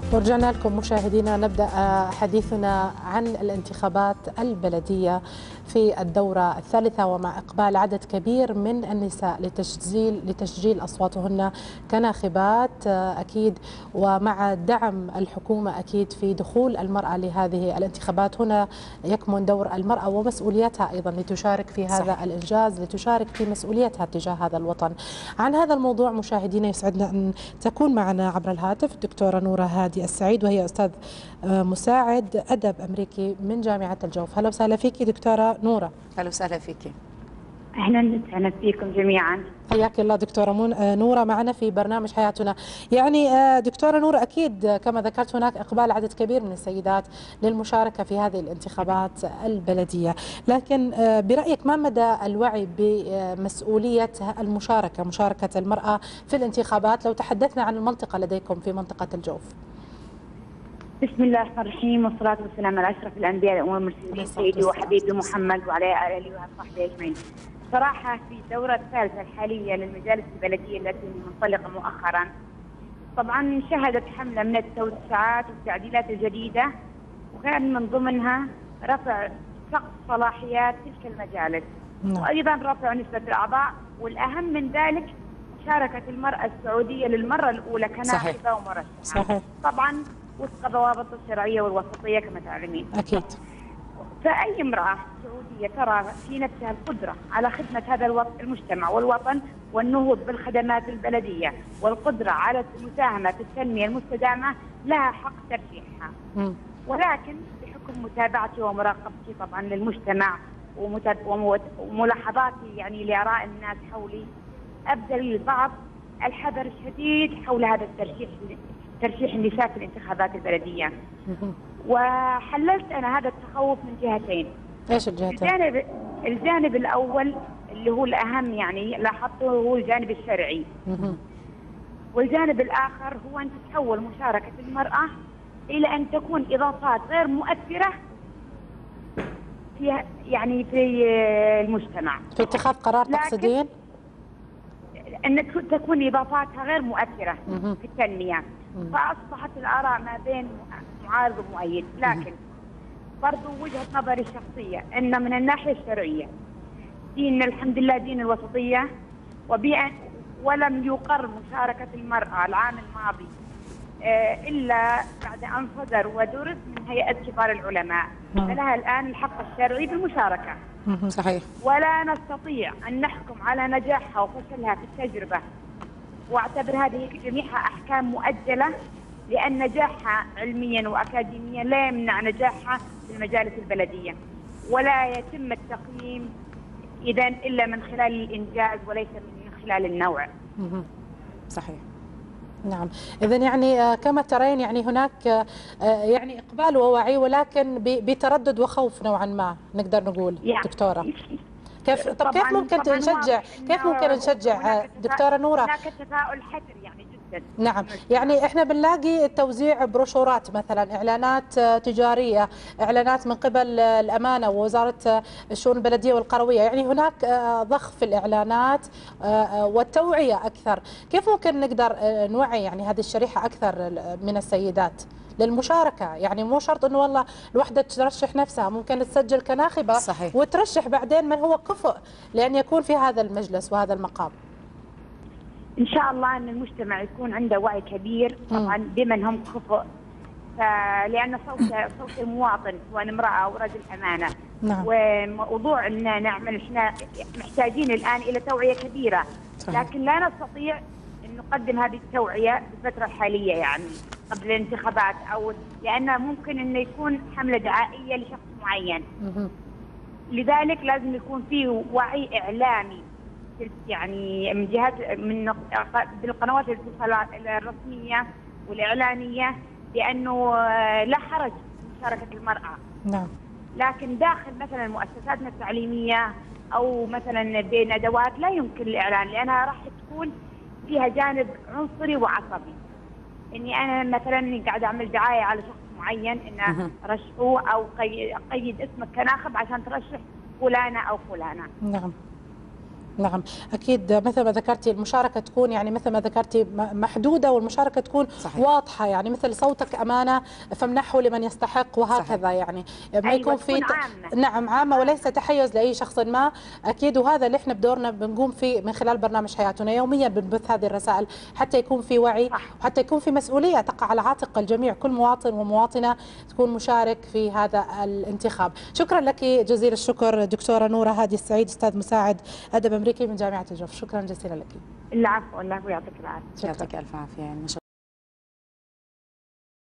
ورجعنا لكم مشاهدينا، نبدأ حديثنا عن الانتخابات البلدية في الدورة الثالثة، ومع إقبال عدد كبير من النساء لتسجيل أصواتهن كناخبات أكيد، ومع دعم الحكومة أكيد في دخول المرأة لهذه الانتخابات. هنا يكمن دور المرأة ومسؤوليتها أيضا لتشارك في هذا الإنجاز، لتشارك في مسؤوليتها تجاه هذا الوطن. عن هذا الموضوع مشاهدينا يسعدنا أن تكون معنا عبر الهاتف الدكتورة نورة هادي السعيد، وهي أستاذ مساعد أدب أمريكي من جامعة الجوف. أهلا وسهلا فيك دكتورة نورة. أهلا وسهلا فيك. أهلا فيكم جميعا. حياك الله دكتورة نورة معنا في برنامج حياتنا. يعني دكتورة نورة، أكيد كما ذكرت هناك إقبال عدد كبير من السيدات للمشاركة في هذه الانتخابات البلدية، لكن برأيك ما مدى الوعي بمسؤولية المشاركة، مشاركة المرأة في الانتخابات، لو تحدثنا عن المنطقة لديكم في منطقة الجوف؟ بسم الله الرحمن الرحيم، والصلاة والسلام على أشرف الأنبياء والمرسلين سيدي وحبيبي محمد وعلى آله وصحبه أجمعين. صراحة في الدورة الثالثة الحالية للمجالس البلدية التي منطلقة مؤخرا، طبعا شهدت حملة من التوسعات والتعديلات الجديدة، وكان من ضمنها رفع سقف صلاحيات تلك المجالس، وأيضا رفع نسبة الأعضاء، والأهم من ذلك مشاركة المرأة السعودية للمرة الأولى كناخبة ومرشحة. صحيح. طبعا وفق الضوابط الشرعية والوسطية كما تعلمين. أكيد. فأي امرأة سعودية ترى في نفسها القدرة على خدمة هذا المجتمع والوطن والنهوض بالخدمات البلدية والقدرة على المساهمة في التنمية المستدامة لها حق ترشيحها. ولكن بحكم متابعتي ومراقبتي طبعا للمجتمع وملاحظاتي يعني لآراء الناس حولي، أبذل بعض الحذر الشديد حول هذا ترشيح النساء في الانتخابات البلدية. وحللت أنا هذا التخوف من جهتين. ايش الجهتين؟ الجانب الأول اللي هو الأهم يعني لاحظته هو الجانب الشرعي. والجانب الآخر هو أن تتحول مشاركة المرأة إلى أن تكون إضافات غير مؤثرة في المجتمع. في اتخاذ قرار تقصدين؟ أن تكون إضافاتها غير مؤثرة في التنمية. فأصبحت الآراء ما بين معارض ومؤيد، لكن برضو وجهة نظري الشخصية أن من الناحية الشرعية دين الحمد لله دين الوسطية، ولم يقر مشاركة المرأة العام الماضي إلا بعد أن صدر ودرس من هيئة كبار العلماء، فلها الآن الحق الشرعي بالمشاركة. صحيح. ولا نستطيع أن نحكم على نجاحها وفشلها في التجربة، واعتبر هذه جميعها أحكام مؤجلة، لأن نجاحها علميا وأكاديميا لا يمنع نجاحها في المجالس البلدية، ولا يتم التقييم إذن إلا من خلال الإنجاز وليس من خلال النوع. صحيح. نعم، إذن يعني كما ترين يعني هناك يعني إقبال ووعي، ولكن بتردد وخوف نوعا ما نقدر نقول دكتورة. كيف ممكن نشجع دكتورة نورة؟ هناك تفاؤل حذر يعني جدا. نعم، يعني احنا بنلاقي توزيع بروشورات مثلا، اعلانات تجاريه، اعلانات من قبل الامانه ووزاره الشؤون البلديه والقرويه، يعني هناك ضخ في الاعلانات والتوعيه اكثر. كيف ممكن نقدر نوعي يعني هذه الشريحه اكثر من السيدات للمشاركة؟ يعني مو شرط انه والله الوحدة ترشح نفسها، ممكن تسجل كناخبة. صحيح. وترشح بعدين من هو كفؤ لأن يكون في هذا المجلس وهذا المقام. إن شاء الله أن المجتمع يكون عنده وعي كبير طبعا بمن هم كفؤ، لأن صوت المواطن سواء امرأة أو رجل أمانة. نعم. وموضوع أن نعمل إحنا محتاجين الآن إلى توعية كبيرة. صحيح. لكن لا نستطيع أن نقدم هذه التوعية في الفترة الحالية يعني قبل الانتخابات، أو لأنه ممكن أنه يكون حملة دعائية لشخص معين. لذلك لازم يكون فيه وعي إعلامي يعني من جهات بالقنوات الاتصال الرسمية والإعلانية، لأنه لا حرج في مشاركة المرأة. نعم. لكن داخل مثلا مؤسساتنا التعليمية أو مثلا بين أدوات لا يمكن الإعلان، لأنها راح تكون فيها جانب عنصري وعصبي. إني أنا مثلا قاعدة أعمل دعاية على شخص معين إنه رشحوه أو قيد اسمك كناخب عشان ترشح فلانة أو فلانة. نعم. نعم أكيد، مثل ما ذكرتي المشاركة تكون يعني مثل ما ذكرتي محدودة، والمشاركة تكون صحيح. واضحة، يعني مثل صوتك أمانة فامنحه لمن يستحق، وهكذا صحيح. يعني ما يكون في عامة. نعم عامة وليس تحيز لأي شخص ما. أكيد، وهذا اللي احنا بدورنا بنقوم فيه من خلال برنامج حياتنا، يوميا بنبث هذه الرسائل حتى يكون في وعي صح. وحتى يكون في مسؤولية تقع على عاتق الجميع، كل مواطن ومواطنة تكون مشارك في هذا الانتخاب. شكرا لك جزيل الشكر دكتورة نورة هادي السعيد، أستاذ مساعد أدب أمريكي من جامعة الجوف. شكرا جزيلا لك. العفو، الله يعطيك العافية. يعطيك ألف عافية.